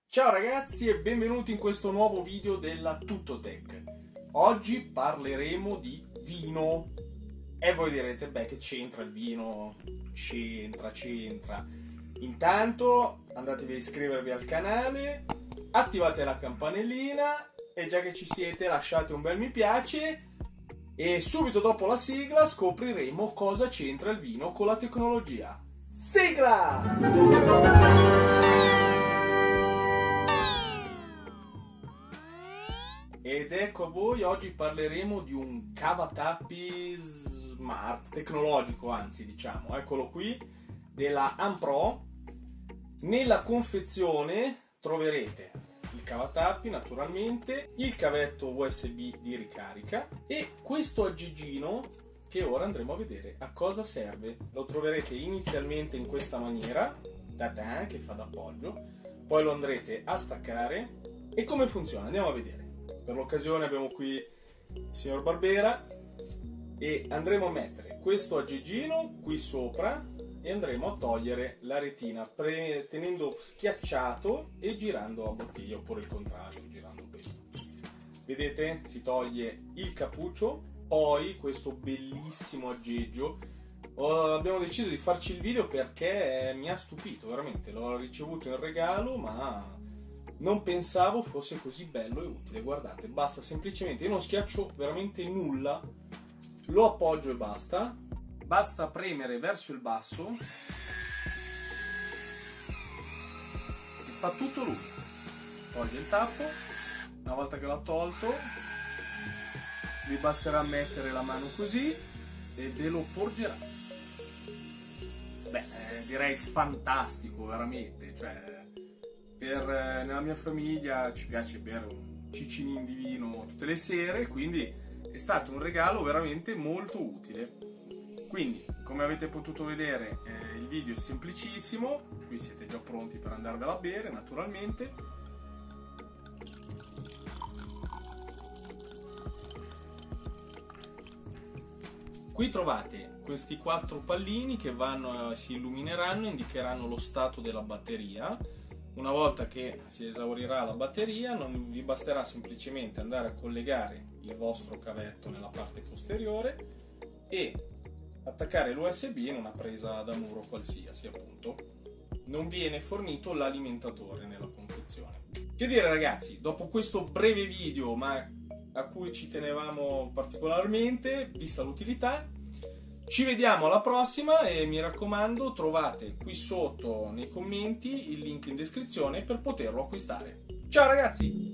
Ciao ragazzi e benvenuti in questo nuovo video della Tuttotech. Oggi parleremo di vino. E voi direte, beh, che c'entra il vino? C'entra. Intanto andatevi a iscrivervi al canale, attivate la campanellina e già che ci siete lasciate un bel mi piace e subito dopo la sigla scopriremo cosa c'entra il vino con la tecnologia. Sigla! Ed ecco a voi, oggi parleremo di un cavatappi smart, tecnologico anzi diciamo, eccolo qui, della Ampro. Nella confezione troverete il cavatappi naturalmente, il cavetto USB di ricarica e questo aggeggino che ora andremo a vedere a cosa serve. Lo troverete inizialmente in questa maniera, che fa d'appoggio, poi lo andrete a staccare e come funziona andiamo a vedere. Per l'occasione abbiamo qui il signor Barbera e andremo a mettere questo aggeggino qui sopra e andremo a togliere la retina tenendo schiacciato e girando a bottiglia, oppure il contrario, girando questo. Vedete? Si toglie il cappuccio, poi questo bellissimo aggeggio. Abbiamo deciso di farci il video perché mi ha stupito, veramente, l'ho ricevuto in regalo ma non pensavo fosse così bello e utile. Guardate, basta semplicemente, io non schiaccio veramente nulla, lo appoggio e basta premere verso il basso e fa tutto lui. Toglie il tappo, una volta che l'ho tolto vi basterà mettere la mano così e ve lo porgerà. Beh, direi fantastico veramente, cioè nella mia famiglia ci piace bere un ciccinin di vino tutte le sere, quindi è stato un regalo veramente molto utile. Quindi, come avete potuto vedere, il video è semplicissimo, qui siete già pronti per andarvela a bere naturalmente. Qui trovate questi 4 pallini che si illumineranno, indicheranno lo stato della batteria. Una volta che si esaurirà la batteria, non vi basterà semplicemente andare a collegare il vostro cavetto nella parte posteriore e attaccare l'USB in una presa da muro qualsiasi, appunto. Non viene fornito l'alimentatore nella confezione. Che dire ragazzi, dopo questo breve video, ma a cui ci tenevamo particolarmente, vista l'utilità, ci vediamo alla prossima e mi raccomando trovate qui sotto nei commenti il link in descrizione per poterlo acquistare. Ciao ragazzi!